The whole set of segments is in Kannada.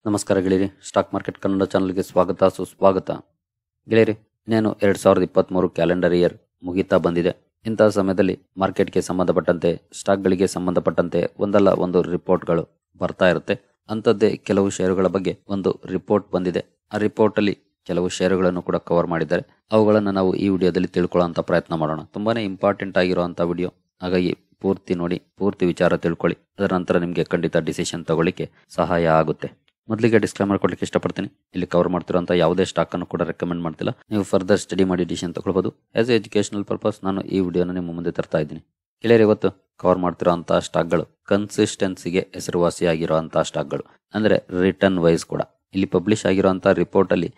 ನಮಸ್ಕಾರ ಗೆಳೆಯರಿ, ಸ್ಟಾಕ್ ಮಾರ್ಕೆಟ್ ಕನ್ನಡ ಚಾನಲ್ಗೆ ಸ್ವಾಗತ ಸುಸ್ವಾಗತ. ಗೆಳೆಯರಿ, ಇನ್ನೇನು 2023 ಕ್ಯಾಲೆಂಡರ್ ಇಯರ್ ಮುಗಿತಾ ಬಂದಿದೆ. ಇಂತಹ ಸಮಯದಲ್ಲಿ ಮಾರ್ಕೆಟ್ಗೆ ಸಂಬಂಧಪಟ್ಟಂತೆ, ಸ್ಟಾಕ್ಗಳಿಗೆ ಸಂಬಂಧಪಟ್ಟಂತೆ ಒಂದಲ್ಲ ಒಂದು ರಿಪೋರ್ಟ್ಗಳು ಬರ್ತಾ ಇರುತ್ತೆ. ಅಂಥದ್ದೇ ಕೆಲವು ಷೇರುಗಳ ಬಗ್ಗೆ ಒಂದು ರಿಪೋರ್ಟ್ ಬಂದಿದೆ. ಆ ರಿಪೋರ್ಟಲ್ಲಿ ಕೆಲವು ಷೇರುಗಳನ್ನು ಕೂಡ ಕವರ್ ಮಾಡಿದ್ದಾರೆ. ಅವುಗಳನ್ನು ನಾವು ಈ ವಿಡಿಯೋದಲ್ಲಿ ತಿಳ್ಕೊಳ್ಳೋಂಥ ಪ್ರಯತ್ನ ಮಾಡೋಣ. ತುಂಬಾನೇ ಇಂಪಾರ್ಟೆಂಟ್ ಆಗಿರುವಂಥ ವಿಡಿಯೋ, ಹಾಗಾಗಿ ಪೂರ್ತಿ ನೋಡಿ, ಪೂರ್ತಿ ವಿಚಾರ ತಿಳ್ಕೊಳ್ಳಿ. ಅದರ ನಂತರ ನಿಮಗೆ ಖಂಡಿತ ಡಿಸಿಷನ್ ತಗೊಳ್ಳಿಕ್ಕೆ ಸಹಾಯ ಆಗುತ್ತೆ. ಮೊದಲಿಗೆ ಡಿಸ್ಕ್ಲೇಮರ್ ಕೊಡ್ಲಿಕ್ಕೆ ಇಷ್ಟಪಡ್ತೀನಿ. ಇಲ್ಲಿ ಕವರ್ ಮಾಡ್ತಿರೋಂಥ ಯಾವುದೇ ಸ್ಟಾಕ್ ಅನ್ನು ಕೂಡ ರೆಕಮೆಂಡ್ ಮಾಡ್ತಿಲ್ಲ. ನೀವು ಫರ್ದರ್ ಸ್ಟಡಿ ಮಾಡಿ ಡಿಸಿಷನ್ ತಗೊಳ್ಬಹುದು. ಆಸ್ ಎ ಎಜುಕೇಶನಲ್ ಪರ್ಪಸ್ ನಾನು ಈ ವಿಡಿಯೋನ ನಿಮ್ಮ ಮುಂದೆ ತರ್ತಾ ಇದ್ದೀನಿ. ಗೆಳೆಯರು, ಇವತ್ತು ಕವರ್ ಮಾಡ್ತಿರೋಂಥ ಸ್ಟಾಕ್ಗಳು ಕನ್ಸಿಸ್ಟೆನ್ಸಿಗೆ ಹೆಸರುವಾಸಿಯಾಗಿರುವಂತಹ ಸ್ಟಾಕ್ಗಳು, ಅಂದ್ರೆ ರಿಟರ್ನ್ ವೈಸ್ ಕೂಡ. ಇಲ್ಲಿ ಪಬ್ಲಿಷ್ ಆಗಿರುವಂಥ ರಿಪೋರ್ಟ್ ಅಲ್ಲಿ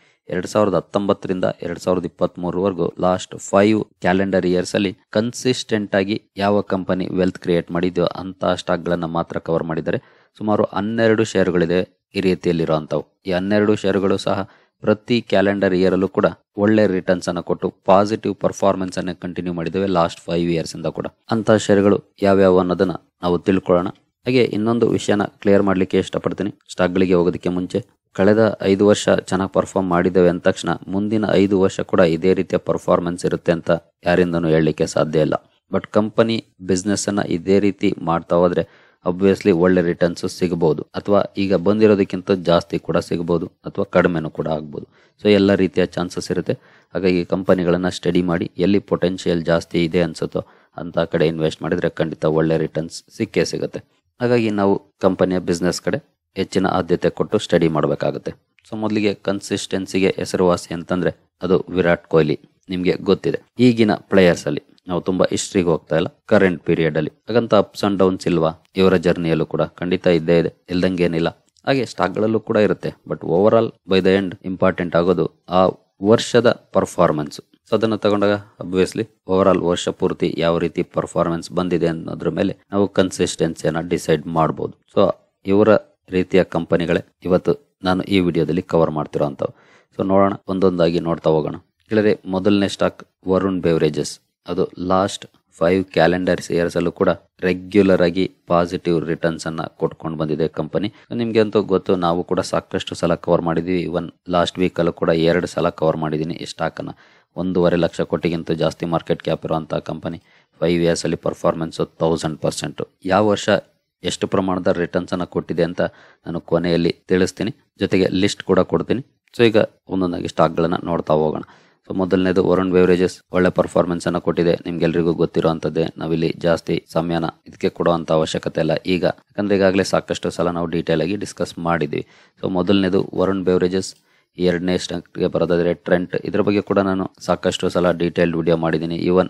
2019ರಿಂದ 2023ವರೆಗೂ ಲಾಸ್ಟ್ 5 ಕ್ಯಾಲೆಂಡರ್ ಇಯರ್ಸ್ ಅಲ್ಲಿ ಕನ್ಸಿಸ್ಟೆಂಟ್ ಆಗಿ ಯಾವ ಕಂಪನಿ ವೆಲ್ತ್ ಕ್ರಿಯೇಟ್ ಮಾಡಿದ್ಯೋ ಅಂತ ಸ್ಟಾಕ್ ಗಳನ್ನ ಮಾತ್ರ ಕವರ್ ಮಾಡಿದ್ದಾರೆ. ಸುಮಾರು 12 ಷೇರುಗಳಿದೆ ಈ ರೀತಿಯಲ್ಲಿರುವಂತವು. ಈ 12 ಷೇರುಗಳು ಸಹ ಪ್ರತಿ ಕ್ಯಾಲೆಂಡರ್ ಇಯರ್ ಅಲ್ಲೂ ಕೂಡ ಒಳ್ಳೆ ರಿಟರ್ನ್ಸ್ ಅನ್ನು ಕೊಟ್ಟು ಪಾಸಿಟಿವ್ ಪರ್ಫಾರ್ಮೆನ್ಸ್ ಅನ್ನು ಕಂಟಿನ್ಯೂ ಮಾಡಿದ್ದೇವೆ ಲಾಸ್ಟ್ 5 ಇಯರ್ಸ್ ಇಂದ ಕೂಡ. ಅಂತ ಷೇರುಗಳು ಯಾವ್ಯಾವ ಅನ್ನೋದನ್ನ ನಾವು ತಿಳ್ಕೊಳ್ಳೋಣ. ಹಾಗೆ ಇನ್ನೊಂದು ವಿಷಯನ ಕ್ಲಿಯರ್ ಮಾಡ್ಲಿಕ್ಕೆ ಇಷ್ಟಪಡ್ತೀನಿ. ಸ್ಟಾಕ್ ಗಳಿಗೆ ಹೋಗೋದಕ್ಕೆ ಮುಂಚೆ, ಕಳೆದ 5 ವರ್ಷ ಚೆನ್ನಾಗಿ ಪರ್ಫಾರ್ಮ್ ಮಾಡಿದ್ದೇವೆ ಅಂದ ತಕ್ಷಣ ಮುಂದಿನ 5 ವರ್ಷ ಕೂಡ ಇದೇ ರೀತಿಯ ಪರ್ಫಾರ್ಮೆನ್ಸ್ ಇರುತ್ತೆ ಅಂತ ಯಾರಿಂದನೂ ಹೇಳಲಿಕ್ಕೆ ಸಾಧ್ಯ ಇಲ್ಲ. ಬಟ್ ಕಂಪನಿ ಬಿಸ್ನೆಸ್ ಅನ್ನ ಇದೇ ರೀತಿ ಮಾಡ್ತಾ ಹೋದ್ರೆ ಅಬ್ವಿಯಸ್ಲಿ ಒಳ್ಳೆ ರಿಟರ್ನ್ಸ್ ಸಿಗಬಹುದು, ಅಥವಾ ಈಗ ಬಂದಿರೋದಕ್ಕಿಂತ ಜಾಸ್ತಿ ಕೂಡ ಸಿಗಬಹುದು, ಅಥವಾ ಕಡಿಮೆನೂ ಕೂಡ ಆಗ್ಬೋದು. ಸೊ ಎಲ್ಲ ರೀತಿಯ ಚಾನ್ಸಸ್ ಇರುತ್ತೆ. ಹಾಗಾಗಿ ಕಂಪನಿಗಳನ್ನ ಸ್ಟಡಿ ಮಾಡಿ ಎಲ್ಲಿ ಪೊಟೆನ್ಷಿಯಲ್ ಜಾಸ್ತಿ ಇದೆ ಅನ್ಸುತ್ತೋ ಅಂತ ಕಡೆ ಇನ್ವೆಸ್ಟ್ ಮಾಡಿದ್ರೆ ಖಂಡಿತ ಒಳ್ಳೆ ರಿಟರ್ನ್ಸ್ ಸಿಕ್ಕೇ ಸಿಗುತ್ತೆ. ಹಾಗಾಗಿ ನಾವು ಕಂಪನಿಯ ಬಿಸ್ನೆಸ್ ಕಡೆ ಹೆಚ್ಚಿನ ಆದ್ಯತೆ ಕೊಟ್ಟು ಸ್ಟಡಿ ಮಾಡಬೇಕಾಗುತ್ತೆ. ಸೊ ಮೊದಲಿಗೆ ಕನ್ಸಿಸ್ಟೆನ್ಸಿಗೆ ಹೆಸರುವಾಸಿ ಅಂತಂದ್ರೆ ಅದು ವಿರಾಟ್ ಕೊಹ್ಲಿ. ನಿಮ್ಗೆ ಗೊತ್ತಿದೆ, ಈಗಿನ ಪ್ಲೇಯರ್ಸ್ ಅಲ್ಲಿ ನಾವು ತುಂಬಾ ಹಿಸ್ಟ್ರಿಗೆ ಹೋಗ್ತಾ ಇಲ್ಲ, ಕರೆಂಟ್ ಪೀರಿಯಡ್ ಅಲ್ಲಿ ಹಾಗಂತ ಅಪ್ಸ್ ಅಂಡ್ ಡೌನ್ಸ್ ಇಲ್ವಾ? ಇವರ ಜರ್ನಿಯಲ್ಲೂ ಕೂಡ ಖಂಡಿತ ಇದ್ದೇ ಇದೆ, ಇಲ್ದಂಗೇನಿಲ್ಲ. ಹಾಗೆ ಸ್ಟಾಕ್ ಗಳಲ್ಲೂ ಕೂಡ ಇರುತ್ತೆ. But overall by the end important ಆಗೋದು ಆ ವರ್ಷದ ಪರ್ಫಾರ್ಮೆನ್ಸ್. ಸೊ ಅದನ್ನು ತಗೊಂಡಾಗ ಅಬ್ವಿಯಸ್ಲಿ ಓವರ್ ಆಲ್ ವರ್ಷ ಪೂರ್ತಿ ಯಾವ ರೀತಿ ಪರ್ಫಾರ್ಮೆನ್ಸ್ ಬಂದಿದೆ ಅನ್ನೋದ್ರ ಮೇಲೆ ನಾವು ಕನ್ಸಿಸ್ಟೆನ್ಸಿಯನ್ನ ಡಿಸೈಡ್ ಮಾಡಬಹುದು. ಸೊ ಇವರ ರೀತಿಯ ಕಂಪನಿಗಳೇ ಇವತ್ತು ನಾನು ಈ ವಿಡಿಯೋದಲ್ಲಿ ಕವರ್ ಮಾಡ್ತಿರೋ ಅಂತವು. ಸೊ ನೋಡೋಣ, ಒಂದೊಂದಾಗಿ ನೋಡ್ತಾ ಹೋಗೋಣ. ಗೆಳೆಯರೆ, ಮೊದಲನೇ ಸ್ಟಾಕ್ ವರುಣ್ ಬೆವರೇಜಸ್. ಅದು ಲಾಸ್ಟ್ 5 ಕ್ಯಾಲೆಂಡರ್ ಇಯರ್ಸ್ ಅಲ್ಲೂ ಕೂಡ ರೆಗ್ಯುಲರ್ ಆಗಿ ಪಾಸಿಟಿವ್ ರಿಟರ್ನ್ಸ್ ಅನ್ನ ಕೊಟ್ಕೊಂಡು ಬಂದಿದೆ ಕಂಪನಿ. ನಿಮ್ಗೆ ಅಂತೂ ಗೊತ್ತು, ನಾವು ಕೂಡ ಸಾಕಷ್ಟು ಸಲ ಕವರ್ ಮಾಡಿದೀವಿ. ಇವನ್ ಲಾಸ್ಟ್ ವೀಕ್ ಅಲ್ಲೂ ಕೂಡ 2 ಸಲ ಕವರ್ ಮಾಡಿದೀನಿ ಈ ಸ್ಟಾಕ್ ಅನ್ನ. 1.5 ಲಕ್ಷ ಕೋಟಿಗಿಂತ ಜಾಸ್ತಿ ಮಾರ್ಕೆಟ್ ಕ್ಯಾಪ್ ಇರುವಂತಹ ಕಂಪನಿ. 5 ಇಯರ್ಸ್ ಅಲ್ಲಿ ಪರ್ಫಾರ್ಮೆನ್ಸ್ 1000%. ಯಾವ ವರ್ಷ ಎಷ್ಟು ಪ್ರಮಾಣದ ರಿಟರ್ನ್ಸ್ ಅನ್ನ ಕೊಟ್ಟಿದೆ ಅಂತ ನಾನು ಕೊನೆಯಲ್ಲಿ ತಿಳಿಸ್ತೀನಿ, ಜೊತೆಗೆ ಲಿಸ್ಟ್ ಕೂಡ ಕೊಡ್ತೀನಿ. ಸೊ ಈಗ ಒಂದೊಂದಾಗಿ ಸ್ಟಾಕ್ ಗಳನ್ನ ನೋಡ್ತಾ ಹೋಗೋಣ. ಸೊ ಮೊದಲನೇದು ವರುಣ್ ಬೆವರೇಜಸ್. ಒಳ್ಳೆ ಪರ್ಫಾರ್ಮೆನ್ಸ್ ಅನ್ನ ಕೊಟ್ಟಿದೆ, ನಿಮ್ಗೆಲ್ರಿಗೂ ಗೊತ್ತಿರುವಂತದ್ದೇ. ನಾವಿಲ್ಲಿ ಜಾಸ್ತಿ ಸಮಯನ ಇದಕ್ಕೆ ಕೊಡುವಂತ ಅವಶ್ಯಕತೆ ಇಲ್ಲ ಈಗ, ಯಾಕಂದ್ರೆ ಈಗಾಗಲೇ ಸಾಕಷ್ಟು ಸಲ ನಾವು ಡೀಟೇಲ್ ಆಗಿ ಡಿಸ್ಕಸ್ ಮಾಡಿದ್ವಿ. ಸೊ ಮೊದಲನೇದು ವರುಣ್ ಬೆವರೇಜಸ್. ಎರಡನೇ ಸ್ಟಾಕ್ಗೆ ಬರೋದಾದ್ರೆ ಟ್ರೆಂಟ್. ಇದ್ರ ಬಗ್ಗೆ ಕೂಡ ನಾನು ಸಾಕಷ್ಟು ಸಲ ಡೀಟೇಲ್ ವಿಡಿಯೋ ಮಾಡಿದ್ದೀನಿ. ಇವನ್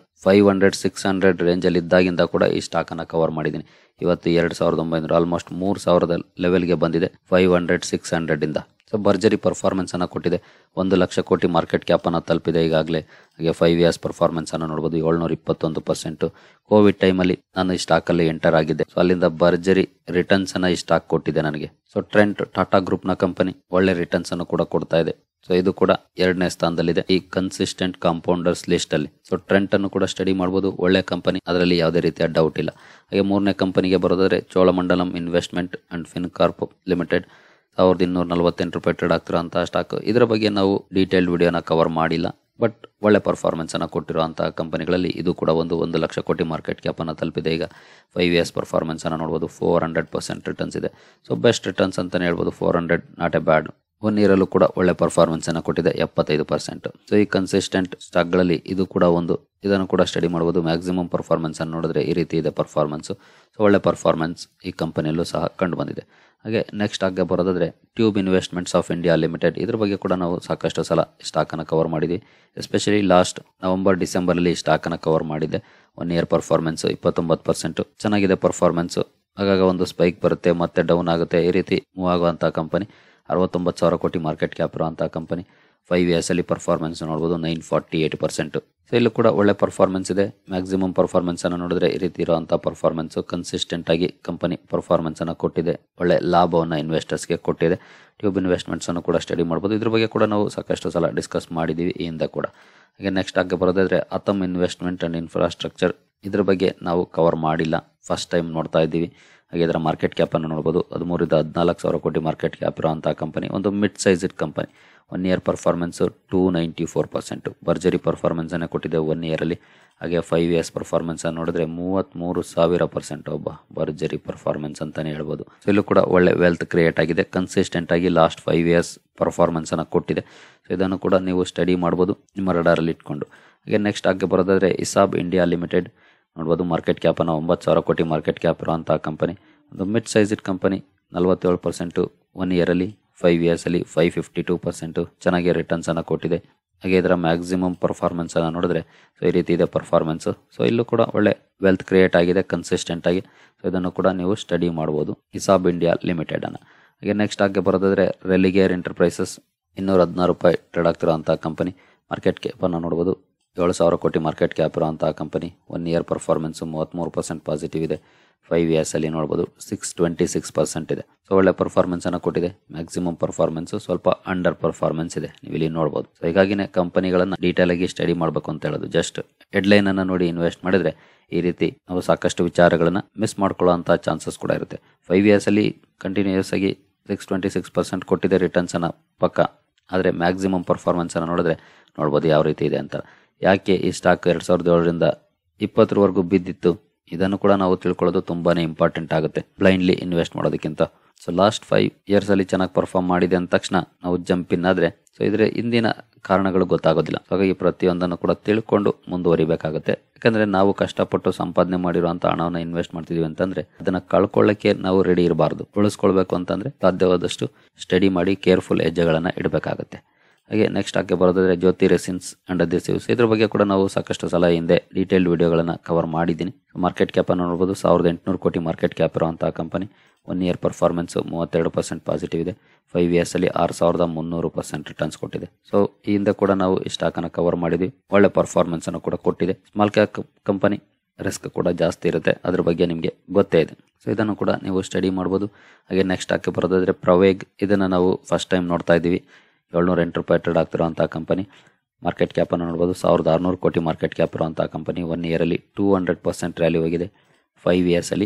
500-600 ರೇಂಜ್ ಅಲ್ಲಿ ಇದ್ದಾಗಿಂದ ಕೂಡ ಈ ಸ್ಟಾಕ್ ಅನ್ನ ಕವರ್ ಮಾಡಿದ್ದೀನಿ. ಇವತ್ತು 2900, ಆಲ್ಮೋಸ್ಟ್ 3000 ಲೆವೆಲ್ಗೆ ಬಂದಿದೆ 500-600 ಇಂದ. ಸೊ ಭರ್ಜರಿ ಪರ್ಫಾರ್ಮೆನ್ಸ್ ಅನ್ನ ಕೊಟ್ಟಿದೆ. 1 ಲಕ್ಷ ಕೋಟಿ ಮಾರ್ಕೆಟ್ ಕ್ಯಾಪ್ ಅನ್ನ ತಲುಪಿದೆ ಈಗಾಗಲೇ. ಹಾಗೆ 5 ಇಯರ್ಸ್ ಪರ್ಫಾರ್ಮೆನ್ಸ್ ಅನ್ನ ನೋಡಬಹುದು, 721%. ಕೋವಿಡ್ ಟೈಮ್ ಅಲ್ಲಿ ನಾನು ಈ ಸ್ಟಾಕ್ ಅಲ್ಲಿ ಎಂಟರ್ ಆಗಿದ್ದೆ. ಸೊ ಅಲ್ಲಿಂದ ಭರ್ಜರಿ ರಿಟರ್ನ್ಸ್ ಅನ್ನ ಈ ಸ್ಟಾಕ್ ಕೊಟ್ಟಿದೆ ನನಗೆ. ಸೊ ಟ್ರೆಂಟ್ ಟಾಟಾ ಗ್ರೂಪ್ ನ ಕಂಪನಿ, ಒಳ್ಳೆ ರಿಟರ್ನ್ಸ್ ಅನ್ನು ಕೂಡ ಕೊಡ್ತಾ ಇದೆ. ಸೊ ಇದು ಕೂಡ 2ನೇ ಸ್ಥಾನದಲ್ಲಿದೆ ಈ ಕನ್ಸಿಸ್ಟೆಂಟ್ ಕಾಂಪೌಂಡರ್ಸ್ ಲಿಸ್ಟ್ ಅಲ್ಲಿ. ಸೊ ಟ್ರೆಂಟ್ ಅನ್ನು ಕೂಡ ಸ್ಟಡಿ ಮಾಡಬಹುದು, ಒಳ್ಳೆ ಕಂಪನಿ, ಅದರಲ್ಲಿ ಯಾವುದೇ ರೀತಿಯ ಡೌಟ್ ಇಲ್ಲ. ಹಾಗೆ 3ನೇ ಕಂಪನಿಗೆ ಬರೋದಾದ್ರೆ Cholamandalam investment and Fincorp limited. 1248 ರೂಪಾಯಿ ಟ್ರೇಡ್ ಆಗ್ತಿರೋಂತಹ ಸ್ಟಾಕ್. ಇದರ ಬಗ್ಗೆ ನಾವು ಡೀಟೇಲ್ಡ್ ವಿಡಿಯೋನ ಕವರ್ ಮಾಡಿಲ್ಲ, ಬಟ್ ಒಳ್ಳೆ ಪರ್ಫಾರ್ಮೆನ್ಸ್ ಅನ್ನ ಕೊಟ್ಟಿರುವಂತಹ ಕಂಪನಿಗಳಲ್ಲಿ ಇದು ಕೂಡ 1 ಲಕ್ಷ ಕೋಟಿ ಮಾರ್ಕೆಟ್ ಕ್ಯಾಪ್ ಅನ್ನ ತಲುಪಿದೆ. ಈಗ 5 ಇಯರ್ಸ್ ಪರ್ಫಾರ್ಮೆನ್ಸ್ ಅನ್ನ ನೋಡಬಹುದು, 400% ರಿಟರ್ನ್ಸ್ ಇದೆ. ಸೊ ಬೆಸ್ಟ್ ರಿಟರ್ನ್ಸ್ ಅಂತಾನೆ ಹೇಳ್ಬೋದು. 400 ನಾಟ್ ಎ ಬ್ಯಾಡ್. 1 ಇಯರ್ ಅಲ್ಲೂ ಕೂಡ ಒಳ್ಳೆ ಪರ್ಫಾರ್ಮೆನ್ಸ್ ಅನ್ನ ಕೊಟ್ಟಿದೆ, 75%. ಸೊ ಈ ಕನ್ಸಿಸ್ಟೆಂಟ್ ಸ್ಟಾಕ್ ಗಳಲ್ಲಿ ಇದು ಕೂಡ ಒಂದು. ಇದನ್ನು ಕೂಡ ಸ್ಟಡಿ ಮಾಡಬಹುದು. ಮ್ಯಾಕ್ಸಿಮಮ್ ಪರ್ಫಾರ್ಮೆನ್ಸ್ ಅನ್ನು ನೋಡಿದ್ರೆ ಈ ರೀತಿ ಇದೆ ಪರ್ಫಾರ್ಮೆನ್ಸ್. ಸೊ ಒಳ್ಳೆ ಪರ್ಫಾರ್ಮೆನ್ಸ್ ಈ ಕಂಪನಿಯಲ್ಲೂ ಸಹ ಕಂಡು ಬಂದಿದೆ. ಹಾಗೆ ನೆಕ್ಸ್ಟ್ ಆಗಿ ಬರೋದಾದ್ರೆ tube investments of India limited. ಇದ್ರ ಬಗ್ಗೆ ಕೂಡ ನಾವು ಸಾಕಷ್ಟು ಸಲ ಸ್ಟಾಕ್ ಅನ್ನ ಕವರ್ ಮಾಡಿದ್ವಿ. ಎಸ್ಪೆಷಲಿ ಲಾಸ್ಟ್ ನವೆಂಬರ್-ಡಿಸೆಂಬರ್ ಅಲ್ಲಿ ಸ್ಟಾಕ್ ಅನ್ನ ಕವರ್ ಮಾಡಿದ್ದೆ. 1 ಇಯರ್ ಪರ್ಫಾರ್ಮೆನ್ಸ್ 29%. ಚೆನ್ನಾಗಿದೆ ಪರ್ಫಾರ್ಮೆನ್ಸ್. ಆಗಾಗ ಒಂದು ಸ್ಪೈಕ್ ಬರುತ್ತೆ, ಮತ್ತೆ ಡೌನ್ ಆಗುತ್ತೆ, ಈ ರೀತಿ ಮೂವ್ ಆಗುವಂತಹ ಕಂಪನಿ. 69,000 ಕೋಟಿ ಮಾರ್ಕೆಟ್ ಕ್ಯಾಪ್ ಇರುವಂತಹ ಕಂಪನಿ. 5 ಇಯರ್ಸ್ ಅಲ್ಲಿ ಪರ್ಫಾರ್ಮೆನ್ಸ್ ನೋಡಬಹುದು 948%. ಸೊ ಇಲ್ಲೂ ಕೂಡ ಒಳ್ಳೆ ಪರ್ಫಾರ್ಮೆನ್ಸ್ ಇದೆ. ಮ್ಯಾಕ್ಸಿಮಮ್ ಪರ್ಫಾರ್ಮೆನ್ಸ್ ಅನ್ನು ನೋಡಿದ್ರೆ ಈ ರೀತಿ ಇರುವಂತಹ ಪರ್ಫಾರ್ಮೆನ್ಸ್. ಕನ್ಸಿಸ್ಟೆಂಟ್ ಆಗಿ ಕಂಪನಿ ಪರ್ಫಾರ್ಮೆನ್ಸ್ ಅನ್ನು ಕೊಟ್ಟಿದೆ, ಒಳ್ಳೆ ಲಾಭವನ್ನ ಇನ್ವೆಸ್ಟರ್ಸ್ಗೆ ಕೊಟ್ಟಿದೆ. ಟ್ಯೂಬ್ ಇನ್ವೆಸ್ಟ್ಮೆಂಟ್ಸ್ ಅನ್ನು ಕೂಡ ಸ್ಟಡಿ ಮಾಡಬಹುದು. ಇದ್ರ ಬಗ್ಗೆ ಕೂಡ ನಾವು ಸಾಕಷ್ಟು ಸಲ ಡಿಸ್ಕಸ್ ಮಾಡಿದೀವಿ ಈ ಹಿಂದೆ ಕೂಡ. ಹಾಗೆ ನೆಕ್ಸ್ಟ್ ಆಗಿ ಬರೋದಾದ್ರೆ ಅತಮ್ ಇನ್ವೆಸ್ಟ್ಮೆಂಟ್ ಅಂಡ್ ಇನ್ಫ್ರಾಸ್ಟ್ರಕ್ಚರ್. ಇದ್ರ ಬಗ್ಗೆ ನಾವು ಕವರ್ ಮಾಡಿಲ್ಲ, ಫಸ್ಟ್ ಟೈಮ್ ನೋಡ್ತಾ ಇದ್ದೀವಿ. ಹಾಗೆ ಇದರ ಮಾರ್ಕೆಟ್ ಕ್ಯಾಪನ್ನು ನೋಡ್ಬೋದು 13,000 ಕೋಟಿ ಮಾರ್ಕೆಟ್ ಕ್ಯಾಪ್ ಇರುವಂಥ ಕಂಪನಿ. ಒಂದು mid sized company. 1 year performance 294%. ಭರ್ಜರಿ ಪರ್ಫಾರ್ಮೆನ್ಸನ್ನು ಕೊಟ್ಟಿದೆ 1 ಇಯರಲ್ಲಿ. ಹಾಗೆ 5 ಇಯರ್ಸ್ ಪರ್ಫಾರ್ಮೆನ್ಸ್ ನೋಡಿದ್ರೆ 33,000% ಒಬ್ಬ ಭರ್ಜರಿ ಪರ್ಫಾರ್ಮೆನ್ಸ್ ಅಂತಲೇ ಹೇಳ್ಬೋದು. ಸೊ ಇಲ್ಲೂ ಕೂಡ ಒಳ್ಳೆ ವೆಲ್ತ್ ಕ್ರಿಯೇಟ್ ಆಗಿದೆ. ಕನ್ಸಿಸ್ಟೆಂಟ್ ಆಗಿ ಲಾಸ್ಟ್ 5 ಇಯರ್ಸ್ ಪರ್ಫಾರ್ಮೆನ್ಸನ್ನು ಕೊಟ್ಟಿದೆ. ಸೊ ಇದನ್ನು ಕೂಡ ನೀವು ಸ್ಟಡಿ ಮಾಡ್ಬೋದು ನಿಮ್ಮ ರಡಾರಲ್ಲಿ ಇಟ್ಕೊಂಡು. ಹಾಗೆ ನೆಕ್ಸ್ಟ್ ಆಗಿ ಬರೋದಾದರೆ ಇಸಾಬ್ ಇಂಡಿಯಾ ಲಿಮಿಟೆಡ್ ನೋಡ್ಬೋದು. ಮಾರ್ಕೆಟ್ ಕ್ಯಾಪನ್ನು 9,000 ಕೋಟಿ ಮಾರ್ಕೆಟ್ ಕ್ಯಾಪ್ ಇರುವಂಥ ಕಂಪನಿ. ಒಂದು ಮಿಡ್ ಸೈಜ್ಡ್ ಕಂಪನಿ. 47% 1 ಇಯರಲ್ಲಿ. 5 ಇಯರ್ಸಲ್ಲಿ 552% ಚೆನ್ನಾಗಿ ರಿಟರ್ನ್ಸನ್ನು ಕೊಟ್ಟಿದೆ. ಹಾಗೆ ಇದರ ಮ್ಯಾಕ್ಸಿಮಮ್ ಪರ್ಫಾರ್ಮೆನ್ಸನ್ನು ನೋಡಿದ್ರೆ ಸೊ ಈ ರೀತಿ ಇದೆ ಪರ್ಫಾರ್ಮೆನ್ಸು. ಸೊ ಇಲ್ಲೂ ಕೂಡ ಒಳ್ಳೆ ವೆಲ್ತ್ ಕ್ರಿಯೇಟ್ ಆಗಿದೆ ಕನ್ಸಿಸ್ಟೆಂಟ್ ಆಗಿ. ಸೊ ಇದನ್ನು ಕೂಡ ನೀವು ಸ್ಟಡಿ ಮಾಡ್ಬೋದು ಇಸಾಬ್ ಇಂಡಿಯಾ ಲಿಮಿಟೆಡನ್ನು. ಹಾಗೆ ನೆಕ್ಸ್ಟ್ ಆಗಿ ಬರೋದಾದರೆ ರೆಲಿಗೇರ್ ಎಂಟರ್ಪ್ರೈಸಸ್ $216 ಟ್ರೇಡ್ ಆಗ್ತಿರೋಂಥ ಕಂಪನಿ. ಮಾರ್ಕೆಟ್ ಕ್ಯಾಪನ್ನು ನೋಡ್ಬೋದು. 7,000 ಕೋಟಿ ಮಾರ್ಕೆಟ್ ಕ್ಯಾಪ್ ಇರೋಂಥ ಕಂಪನಿ. 1 ಇಯರ್ ಪರ್ಫಾರ್ಮೆನ್ಸು 33% ಪಾಸಿಟಿವ್ ಇದೆ. 5 ಇಯರ್ಸಲ್ಲಿ ನೋಡ್ಬೋದು 626% ಇದೆ. ಸೊ ಒಳ್ಳೆ ಪರ್ಫಾರ್ಮೆನ್ಸನ್ನು ಕೊಟ್ಟಿದೆ. ಮ್ಯಾಕ್ಸಿಮಮ್ ಪರ್ಫಾರ್ಮೆನ್ಸು ಸ್ವಲ್ಪ ಅಂಡರ್ ಪರ್ಫಾರ್ಮೆನ್ಸ್ ಇದೆ, ನೀವು ಇಲ್ಲಿ ನೋಡ್ಬೋದು. ಸೊ ಹೀಗಾಗಿನೇ ಕಂಪನಿಗಳನ್ನು ಡೀಟೇಲಾಗಿ ಸ್ಟಡಿ ಮಾಡಬೇಕು ಅಂತ ಹೇಳೋದು. ಜಸ್ಟ್ ಹೆಡ್ಲೈನನ್ನು ನೋಡಿ ಇನ್ವೆಸ್ಟ್ ಮಾಡಿದರೆ ಈ ರೀತಿ ನಾವು ಸಾಕಷ್ಟು ವಿಚಾರಗಳನ್ನು ಮಿಸ್ ಮಾಡ್ಕೊಳ್ಳೋಂಥ ಚಾನ್ಸಸ್ ಕೂಡ ಇರುತ್ತೆ. 5 ಇಯರ್ಸಲ್ಲಿ ಕಂಟಿನ್ಯೂಯಸ್ ಆಗಿ 626% ಕೊಟ್ಟಿದೆ ರಿಟರ್ನ್ಸನ್ನು ಪಕ್ಕ. ಆದರೆ ಮ್ಯಾಕ್ಸಿಮಮ್ ಪರ್ಫಾರ್ಮೆನ್ಸನ್ನು ನೋಡಿದ್ರೆ ನೋಡ್ಬೋದು ಯಾವ ರೀತಿ ಇದೆ ಅಂತ. ಯಾಕೆ ಈ ಸ್ಟಾಕ್ 2007ರಿಂದ 2020ವರೆಗೂ ಬಿದ್ದಿತ್ತು, ಇದನ್ನು ಕೂಡ ನಾವು ತಿಳ್ಕೊಳ್ಳೋದು ತುಂಬಾ ಇಂಪಾರ್ಟೆಂಟ್ ಆಗುತ್ತೆ ಬ್ಲೈಂಡ್ಲಿ ಇನ್ವೆಸ್ಟ್ ಮಾಡೋದಕ್ಕಿಂತ. ಸೊ ಲಾಸ್ಟ್ 5 ಇಯರ್ಸಲ್ಲಿ ಚೆನ್ನಾಗಿ ಪರ್ಫಾರ್ಮ್ ಮಾಡಿದೆ ಅಂದ ತಕ್ಷಣ ನಾವು ಜಂಪ್ ಇನ್ ಆದರೆ ಸೊ ಇದರ ಹಿಂದಿನ ಕಾರಣಗಳು ಗೊತ್ತಾಗೋದಿಲ್ಲ. ಹಾಗಾಗಿ ಪ್ರತಿಯೊಂದನ್ನು ಕೂಡ ತಿಳ್ಕೊಂಡು ಮುಂದುವರಿಬೇಕಾಗುತ್ತೆ. ಯಾಕಂದರೆ ನಾವು ಕಷ್ಟಪಟ್ಟು ಸಂಪಾದನೆ ಮಾಡಿರುವಂಥ ಹಣವನ್ನು ಇನ್ವೆಸ್ಟ್ ಮಾಡ್ತಿದ್ದೀವಿ ಅಂತಂದರೆ ಅದನ್ನು ಕಳ್ಕೊಳ್ಳೋಕ್ಕೆ ನಾವು ರೆಡಿ ಇರಬಾರ್ದು. ಉಳಿಸ್ಕೊಳ್ಬೇಕು ಅಂತಂದರೆ ಸಾಧ್ಯವಾದಷ್ಟು ಸ್ಟಡಿ ಮಾಡಿ ಕೇರ್ಫುಲ್ ಹೆಜ್ಜೆಗಳನ್ನು ಇಡಬೇಕಾಗುತ್ತೆ. ಹಾಗೆ ನೆಕ್ಸ್ಟ್ ಆಗಿ ಬರೋದಾದರೆ ಜ್ಯೋತಿ ರೆಸಿನ್ಸ್ ಅಂಡ್ ಅಧಿಸಿವ್ಸ್. ಇದ್ರ ಬಗ್ಗೆ ಕೂಡ ನಾವು ಸಾಕಷ್ಟು ಸಲ ಹಿಂದೆ ಡೀಟೇಲ್ಡ್ ವಿಡಿಯೋಗಳನ್ನು ಕವರ್ ಮಾಡಿದ್ದೀನಿ. ಮಾರ್ಕೆಟ್ ಕ್ಯಾಪನ್ನು ನೋಡ್ಬೋದು. 1,800 ಕೋಟಿ ಮಾರ್ಕೆಟ್ ಕ್ಯಾಪ್ ಇರುವಂಥ ಕಂಪನಿ. 1 ಇಯರ್ ಪರ್ಫಾರ್ಮೆನ್ಸು 32% ಪಾಸಿಟಿವ್ ಇದೆ. 5 ಇಯರ್ಸಲ್ಲಿ 6,300% ರಿಟರ್ನ್ಸ್ ಕೊಟ್ಟಿದೆ. ಸೊ ಈ ಹಿಂದೆ ಕೂಡ ನಾವು ಈ ಸ್ಟಾಕನ್ನು ಕವರ್ ಮಾಡಿದ್ವಿ. ಒಳ್ಳೆ ಪರ್ಫಾರ್ಮೆನ್ಸನ್ನು ಕೂಡ ಕೊಟ್ಟಿದೆ. ಸ್ಮಾಲ್ ಕ್ಯಾಪ್ ಕಂಪನಿ, ರಿಸ್ಕ್ ಕೂಡ ಜಾಸ್ತಿ ಇರುತ್ತೆ, ಅದ್ರ ಬಗ್ಗೆ ನಿಮಗೆ ಗೊತ್ತೇ ಇದೆ. ಸೊ ಇದನ್ನು ಕೂಡ ನೀವು ಸ್ಟಡಿ ಮಾಡ್ಬೋದು. ಹಾಗೆ ನೆಕ್ಸ್ಟ್ ಆಗಿ ಬರೋದಾದರೆ ಪ್ರವೇಗ್. ಇದನ್ನು ನಾವು ಫಸ್ಟ್ ಟೈಮ್ ನೋಡ್ತಾ ಇದ್ದೀವಿ. $708 ಟ್ರೇಡ್ ಆಗ್ತಿರುವಂಥ ಕಂಪನಿ. ಮಾರ್ಕೆಟ್ ಕ್ಯಾಪನ್ನು ನೋಡ್ಬೋದು. 1,600 ಕೋಟಿ ಮಾರ್ಕೆಟ್ ಕ್ಯಾಪ್ ಇರುವಂಥ ಕಂಪನಿ. 1 ಇಯರಲ್ಲಿ 200% ರ್ಯಾಲಿ ಹೋಗಿದೆ. 5 ಇಯರ್ಸಲ್ಲಿ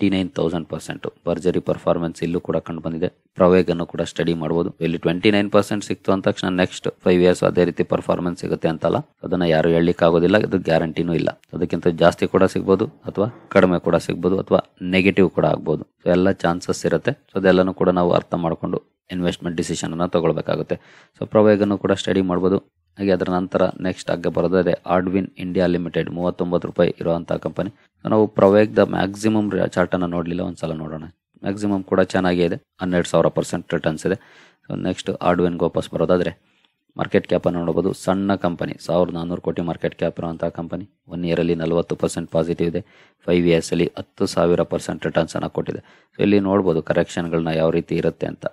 29,000% ಭರ್ಜರಿ ಪರ್ಫಾರ್ಮೆನ್ಸ್ ಇಲ್ಲೂ ಕೂಡ ಕಂಡು ಬಂದಿದೆ. ಪ್ರವೇಗನ್ನು ಕೂಡ ಸ್ಟಡಿ ಮಾಡ್ಬೋದು. ಇಲ್ಲಿ 29% ಸಿಕ್ತು ಅಂದ ತಕ್ಷಣ ನೆಕ್ಸ್ಟ್ 5 ಇಯರ್ಸ್ ಅದೇ ರೀತಿ ಪರ್ಫಾರ್ಮೆನ್ಸ್ ಸಿಗುತ್ತೆ ಅಂತಲ್ಲ, ಅದನ್ನು ಯಾರು ಹೇಳಲಿಕ್ಕಾಗೋದಿಲ್ಲ. ಇದು ಗ್ಯಾರಂಟಿನೂ ಇಲ್ಲ. ಅದಕ್ಕಿಂತ ಜಾಸ್ತಿ ಕೂಡ ಸಿಗ್ಬೋದು ಅಥವಾ ಕಡಿಮೆ ಕೂಡ ಸಿಗ್ಬೋದು ಅಥವಾ ನೆಗೆಟಿವ್ ಕೂಡ ಆಗ್ಬೋದು. ಸೊ ಎಲ್ಲ ಚಾನ್ಸಸ್ ಇರುತ್ತೆ. ಸೊ ಅದೆಲ್ಲನೂ ಕೂಡ ನಾವು ಅರ್ಥ ಮಾಡಿಕೊಂಡು ಇನ್ವೆಸ್ಟ್ಮೆಂಟ್ ಡಿಸಿಷನನ್ನು ತಗೊಳ್ಬೇಕಾಗುತ್ತೆ. ಸೊ ಪ್ರವೇಗನ್ನು ಕೂಡ ಸ್ಟಡಿ ಮಾಡ್ಬೋದು. ಹಾಗೆ ಅದರ ನಂತರ ನೆಕ್ಸ್ಟ್ ಆಗಿ ಬರೋದಾದರೆ ಆರ್ಡ್ವಿನ್ ಇಂಡಿಯಾ ಲಿಮಿಟೆಡ್. $39 ಇರುವಂಥ ಕಂಪನಿ. ನಾವು ಪ್ರವೇಗ್ದ ಮ್ಯಾಕ್ಸಿಮಮ್ ಚಾರ್ಟನ್ನು ನೋಡಲಿಲ್ಲ, ಒಂದ್ಸಲ ನೋಡೋಣ. ಮ್ಯಾಕ್ಸಿಮಮ್ ಕೂಡ ಚೆನ್ನಾಗೇ ಇದೆ. 12,000% ರಿಟರ್ನ್ಸ್ ಇದೆ. ಸೊ ನೆಕ್ಸ್ಟ್ ಆರ್ಡ್ವಿನ್ಗೆ ವಾಪಸ್ ಬರೋದಾದರೆ ಮಾರ್ಕೆಟ್ ಕ್ಯಾಪನ್ನು ನೋಡ್ಬೋದು. ಸಣ್ಣ ಕಂಪನಿ. 1,400 ಕೋಟಿ ಮಾರ್ಕೆಟ್ ಕ್ಯಾಪ್ ಇರುವಂಥ ಕಂಪನಿ. 1 ಇಯರಲ್ಲಿ 40% ಪಾಸಿಟಿವ್ ಇದೆ. 5 ಇಯರ್ಸಲ್ಲಿ 10,000% ರಿಟರ್ನ್ಸನ್ನು ಕೊಟ್ಟಿದೆ. ಸೊ ಇಲ್ಲಿ ನೋಡ್ಬೋದು ಕರೆಕ್ಷನ್ಗಳನ್ನ ಯಾವ ರೀತಿ ಇರುತ್ತೆ ಅಂತ.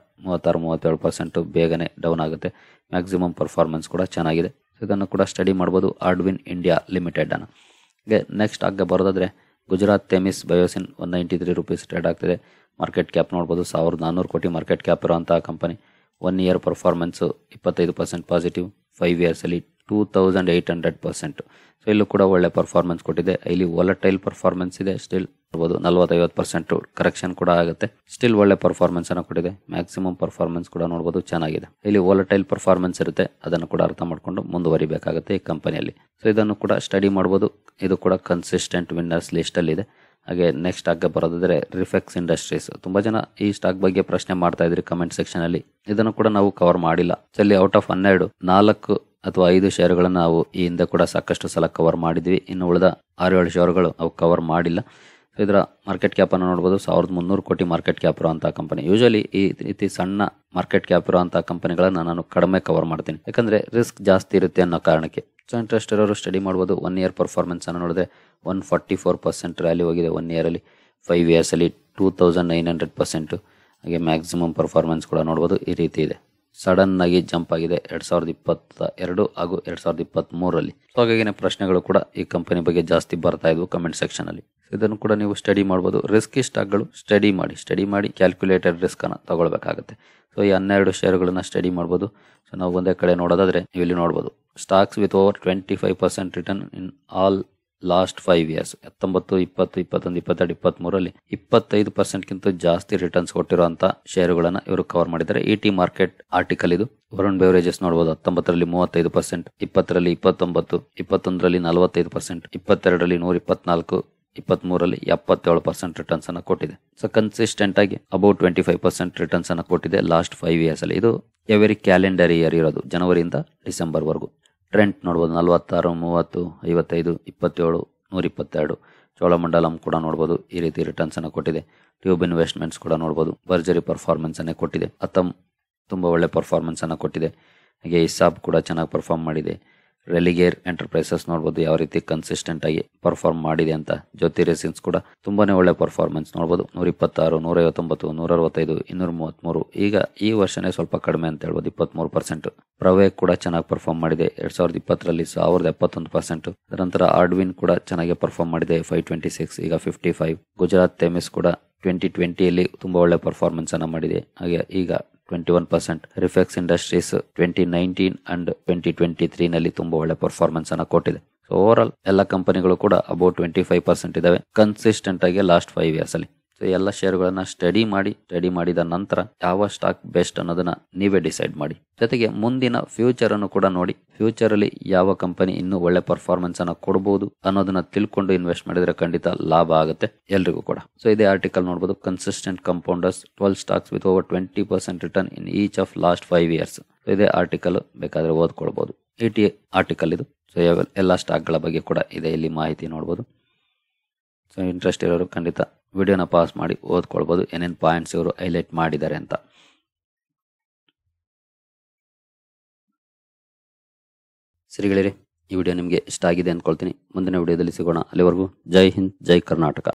36-37% ಬೇಗನೆ ಡೌನ್ ಆಗುತ್ತೆ. ಮ್ಯಾಕ್ಸಿಮಮ್ ಪರ್ಫಾರ್ಮೆನ್ಸ್ ಕೂಡ ಚೆನ್ನಾಗಿದೆ. ಸೊ ಇದನ್ನು ಕೂಡ ಸ್ಟಡಿ ಮಾಡ್ಬೋದು ಆರ್ಡ್ವಿನ್ ಇಂಡಿಯಾ ಲಿಮಿಟೆಡನ್ನು. ಹಾಗೆ ನೆಕ್ಸ್ಟ್ ಆಗಿ ಬರೋದಾದರೆ ಗುಜರಾತ್ ಥೆಮಿಸ್ ಬಯೋಸಿನ್. $193 ಟ್ರೇಡ್ ಆಗ್ತಿದೆ. ಮಾರ್ಕೆಟ್ ಕ್ಯಾಪ್ ನೋಡ್ಬೋದು. 1,400 ಕೋಟಿ ಮಾರ್ಕೆಟ್ ಕ್ಯಾಪ್ ಇರುವಂಥ ಕಂಪನಿ. 1 year performance 25% positive. 5 ಇಯರ್ಸಲ್ಲಿ 2,800%. ಸೊ ಇಲ್ಲೂ ಕೂಡ ಒಳ್ಳೆ ಪರ್ಫಾರ್ಮೆನ್ಸ್ ಕೊಟ್ಟಿದೆ. ಇಲ್ಲಿ ವಾಲಟೈಲ್ ಪರ್ಫಾರ್ಮೆನ್ಸ್ ಇದೆ. ಸ್ಟಿಲ್ ನೋಡ್ಬೋದು 40-50% ಕರೆಕ್ಷನ್ ಕೂಡ ಆಗುತ್ತೆ. ಸ್ಟಿಲ್ ಒಳ್ಳೆ ಪರ್ಫಾರ್ಮೆನ್ಸ್ ಅನ್ನು ಕೊಟ್ಟಿದೆ. ಮ್ಯಾಕ್ಸಿಮಮ್ ಪರ್ಫಾರ್ಮೆನ್ಸ್ ಕೂಡ ನೋಡ್ಬೋದು ಚೆನ್ನಾಗಿದೆ. ಇಲ್ಲಿ ವಾಲಟೈಲ್ ಪರ್ಫಾರ್ಮೆನ್ಸ್ ಇರುತ್ತೆ, ಅದನ್ನು ಕೂಡ ಅರ್ಥ ಮಾಡ್ಕೊಂಡು ಮುಂದುವರಿಬೇಕಾಗುತ್ತೆ ಈ ಕಂಪನಿಯಲ್ಲಿ. ಸೊ ಇದನ್ನು ಕೂಡ ಸ್ಟಡಿ ಮಾಡ್ಬೋದು. ಇದು ಕೂಡ ಕನ್ಸಿಸ್ಟೆಂಟ್ ವಿನ್ನರ್ಸ್ ಲಿಸ್ಟಲ್ಲಿ ಇದೆ. ಹಾಗೆ ನೆಕ್ಸ್ಟ್ ಆಗಿ ಬರೋದಾದರೆ ರಿಫೆಕ್ಸ್ ಇಂಡಸ್ಟ್ರೀಸ್. ತುಂಬ ಜನ ಈ ಸ್ಟಾಕ್ ಬಗ್ಗೆ ಪ್ರಶ್ನೆ ಮಾಡ್ತಾ ಇದ್ರಿ ಕಮೆಂಟ್ ಸೆಕ್ಷನಲ್ಲಿ. ಇದನ್ನು ಕೂಡ ನಾವು ಕವರ್ ಮಾಡಿಲ್ಲ. ಸೊ ಇಲ್ಲಿ ಔಟ್ ಆಫ್ 12 4 ಅಥವಾ 5 ಶೇರುಗಳನ್ನು ನಾವು ಈ ಹಿಂದೆ ಕೂಡ ಸಾಕಷ್ಟು ಸಲ ಕವರ್ ಮಾಡಿದ್ವಿ. ಇನ್ನು ಉಳಿದ 6-7 ಶೇರುಗಳು ನಾವು ಕವರ್ ಮಾಡಿಲ್ಲ. ಸೊ ಇದರ ಮಾರ್ಕೆಟ್ ಕ್ಯಾಪನ್ನು ನೋಡ್ಬೋದು. 1,300 ಕೋಟಿ ಮಾರ್ಕೆಟ್ ಕ್ಯಾಪ್ ಇರುವಂಥ ಕಂಪನಿ. ಯೂಶಲಿ ಈ ರೀತಿ ಸಣ್ಣ ಮಾರ್ಕೆಟ್ ಕ್ಯಾಪ್ ಇರುವಂಥ ಕಂಪನಿಗಳನ್ನು ನಾನು ಕಡಿಮೆ ಕವರ್ ಮಾಡ್ತೀನಿ, ಯಾಕಂದರೆ ರಿಸ್ಕ್ ಜಾಸ್ತಿ ಇರುತ್ತೆ ಅನ್ನೋ ಕಾರಣಕ್ಕೆ. ಸೊ ಇಂಟ್ರೆಸ್ಟ್ ಇರೋರು ಸ್ಟಡಿ ಮಾಡ್ಬೋದು. 1 ಇಯರ್ ಪರ್ಫಾರ್ಮೆನ್ಸ್ ಅನ್ನು ನೋಡಿದ್ರೆ 144% ರ್ಯಾಲಿ ಹೋಗಿದೆ 1 ಇಯರಲ್ಲಿ. 5 ಇಯರ್ಸಲ್ಲಿ 2,900%. ಹಾಗೆ ಮ್ಯಾಕ್ಸಿಮಮ್ ಪರ್ಫಾರ್ಮೆನ್ಸ್ ಕೂಡ ನೋಡ್ಬೋದು ಈ ರೀತಿ ಇದೆ. ಸಡನ್ ಆಗಿ ಜಂಪ್ ಆಗಿದೆ 2022 ಹಾಗೂ 2023ರಲ್ಲಿ. ಸೊ ಹಾಗಾಗಿನೇ ಪ್ರಶ್ನೆಗಳು ಕೂಡ ಈ ಕಂಪನಿ ಬಗ್ಗೆ ಜಾಸ್ತಿ ಬರ್ತಾ ಇದ್ವು ಕಮೆಂಟ್ ಸೆಕ್ಷನಲ್ಲಿ. ಇದನ್ನು ಕೂಡ ನೀವು ಸ್ಟಡಿ ಮಾಡ್ಬೋದು. ರಿಸ್ಕಿ ಸ್ಟಾಕ್ಗಳು ಸ್ಟಡಿ ಮಾಡಿ ಕ್ಯಾಲ್ಕುಲೇಟೆಡ್ ರಿಸ್ಕ್ ಅನ್ನು ತಗೊಳ್ಬೇಕಾಗುತ್ತೆ. ಸೊ ಈ 12 ಶೇರುಗಳನ್ನ ಸ್ಟಡಿ ಮಾಡ್ಬೋದು. ಸೊ ನಾವು ಒಂದೇ ಕಡೆ ನೋಡೋದಾದ್ರೆ ನೀವು ಇಲ್ಲಿ ನೋಡ್ಬೋದು stocks with over 25% return in all last 5 years 19, 20, 21, 22, 23ರಲ್ಲಿ 25%ಗಿಂತ ಜಾಸ್ತಿ ರಿಟರ್ನ್ಸ್ ಕೊಟ್ಟಿರುವಂತ ಷೇರುಗಳನ್ನ ಇವರು ಕವರ್ ಮಾಡಿದ್ದಾರೆ. ಇಟಿ ಮಾರ್ಕೆಟ್ ಆರ್ಟಿಕಲ್ ಇದು. ವರುಣ್ ಬೆವರೇಜಸ್ ನೋಡಬಹುದು. 19ರಲ್ಲಿ 35%, 20ರಲ್ಲಿ 29, 21ರಲ್ಲಿ 45%, 22ರಲ್ಲಿ 124, 23ರಲ್ಲಿ 77% ರಿಟರ್ನ್ಸ್ ಅನ್ನು ಕೊಟ್ಟಿದೆ. ಸೊ ಕನ್ಸಿಸ್ಟೆಂಟ್ ಆಗಿ ಅಬೌಟ್ 25% ರಿಟರ್ನ್ಸ್ ಅನ್ನು ಕೊಟ್ಟಿದೆ ಲಾಸ್ಟ್ 5 ಇಯರ್ಸ್ ಅಲ್ಲಿ. ಇದು ಎವರಿ ಕ್ಯಾಲೆಂಡರ್ ಇಯರ್ ಇರೋದು, ಜನವರಿಯಿಂದ ಡಿಸೆಂಬರ್ ವರೆಗೂ. ಟ್ರೆಂಡ್ ನೋಡ್ಬೋದು. 46, 30, 55, 27, 122. ಚೋಳಮಂಡಲಂ ಕೂಡ ನೋಡ್ಬೋದು, ಈ ರೀತಿ ರಿಟರ್ನ್ಸ್ ಅನ್ನು ಕೊಟ್ಟಿದೆ. ಟ್ಯೂಬ್ ಇನ್ವೆಸ್ಟ್ಮೆಂಟ್ಸ್ ಕೂಡ ನೋಡ್ಬೋದು, ಭರ್ಜರಿ ಪರ್ಫಾರ್ಮೆನ್ಸ್ ಅನ್ನೇ ಕೊಟ್ಟಿದೆ. ಅತಮ್ ತುಂಬಾ ಒಳ್ಳೆ ಪರ್ಫಾರ್ಮೆನ್ಸ್ ಅನ್ನು ಕೊಟ್ಟಿದೆ. ಹಾಗೆ ಇಸಾಬ್ ಕೂಡ ಚೆನ್ನಾಗಿ ಪರ್ಫಾರ್ಮ್ ಮಾಡಿದೆ. ರೆಲಿಗೇರ್ ಎಂಟರ್ಪ್ರೈಸಸ್ ನೋಡ್ಬೋದು ಯಾವ ರೀತಿ ಕನ್ಸಿಸ್ಟೆಂಟ್ ಆಗಿ ಪರ್ಫಾರ್ಮ್ ಮಾಡಿದೆ ಅಂತ. ಜ್ಯೋತಿ ರೇಸಿಂಗ್ಸ್ ಕೂಡ ತುಂಬಾನೇ ಒಳ್ಳೆ ಪರ್ಫಾರ್ಮೆನ್ಸ್ ನೋಡ್ಬೋದು. 126, 159, 165, 233. ಈಗ ಈ ವರ್ಷನೇ ಸ್ವಲ್ಪ ಕಡಿಮೆ ಅಂತ ಹೇಳ್ಬೋದು, 23%. ಪ್ರವೇ ಕೂಡ ಚೆನ್ನಾಗಿ ಪರ್ಫಾರ್ಮ್ ಮಾಡಿದೆ. 2020ರಲ್ಲಿ 1071%. ನಂತರ ಆರ್ಡ್ವಿನ್ ಕೂಡ ಚೆನ್ನಾಗಿ ಪರ್ಫಾರ್ಮ್ ಮಾಡಿದೆ, 526, ಈಗ 55. ಗುಜರಾತ್ ತೆಮಿಸ್ ಕೂಡ 2020ಯಲ್ಲಿ ತುಂಬಾ ಒಳ್ಳೆ ಪರ್ಫಾರ್ಮೆನ್ಸ್ ಅನ್ನ ಮಾಡಿದೆ, ಹಾಗೆ ಈಗ 21%. ರಿಫೆಕ್ಸ್ ಇಂಡಸ್ಟ್ರೀಸ್ 2019 ಅಂಡ್ 2023 ನಲ್ಲಿ ತುಂಬಾ ಒಳ್ಳೆ ಪರ್ಫಾರ್ಮೆನ್ಸ್ ಅನ್ನ ಕೊಟ್ಟಿದೆ. ಸೊ ಓವರ್ ಆಲ್ ಎಲ್ಲ ಕಂಪನಿಗಳು ಕೂಡ ಅಬೌಟ್ 25% ಇದಾವೆ ಕನ್ಸಿಸ್ಟೆಂಟ್ ಆಗಿ ಲಾಸ್ಟ್ 5 ಇಯರ್ಸ್ ಅಲ್ಲಿ. ಸೊ ಎಲ್ಲ ಶೇರುಗಳನ್ನ ಸ್ಟಡಿ ಮಾಡಿದ ನಂತರ ಯಾವ ಸ್ಟಾಕ್ ಬೆಸ್ಟ್ ಅನ್ನೋದನ್ನ ನೀವೇ ಡಿಸೈಡ್ ಮಾಡಿ. ಜೊತೆಗೆ ಮುಂದಿನ ಫ್ಯೂಚರ್ ಅನ್ನು ಕೂಡ ನೋಡಿ. ಫ್ಯೂಚರ್ ಅಲ್ಲಿ ಯಾವ ಕಂಪನಿ ಇನ್ನೂ ಒಳ್ಳೆ ಪರ್ಫಾರ್ಮೆನ್ಸ್ ಅನ್ನ ಕೊಡಬಹುದು ಅನ್ನೋದನ್ನ ತಿಳ್ಕೊಂಡು ಇನ್ವೆಸ್ಟ್ ಮಾಡಿದ್ರೆ ಖಂಡಿತ ಲಾಭ ಆಗುತ್ತೆ ಎಲ್ರಿಗೂ ಕೂಡ. ಸೊ ಇದೇ ಆರ್ಟಿಕಲ್ ನೋಡಬಹುದು. Consistent compounders 12 stocks with over 20% return in each of last 5 years. So ಇದೇ ಆರ್ಟಿಕಲ್ ಬೇಕಾದ್ರೆ ಓದ್ಕೊಳ್ಬಹುದು. ಇಟಿ ಆರ್ಟಿಕಲ್ ಇದು. ಸೊ ಎಲ್ಲ ಸ್ಟಾಕ್ಗಳ ಬಗ್ಗೆ ಕೂಡ ಇದೆ, ಇಲ್ಲಿ ಮಾಹಿತಿ ನೋಡಬಹುದು. ಸೊ ಇಂಟ್ರೆಸ್ಟ್ ಇರೋರು ಖಂಡಿತ ವಿಡಿಯೋನ ಪಾಸ್ ಮಾಡಿ ಓದ್ಕೊಳ್ಬಹುದು, ಏನೇನು ಪಾಯಿಂಟ್ಸ್ ಇವರು ಹೈಲೈಟ್ ಮಾಡಿದ್ದಾರೆ ಅಂತ. ಸರಿಗಳಿರಿ, ಈ ವಿಡಿಯೋ ನಿಮಗೆ ಇಷ್ಟ ಆಗಿದೆ ಅಂದ್ಕೊಳ್ತೀನಿ. ಮುಂದಿನ ವಿಡಿಯೋದಲ್ಲಿ ಸಿಗೋಣ. ಅಲ್ಲಿವರೆಗೂ ಜೈ ಹಿಂದ್, ಜೈ ಕರ್ನಾಟಕ.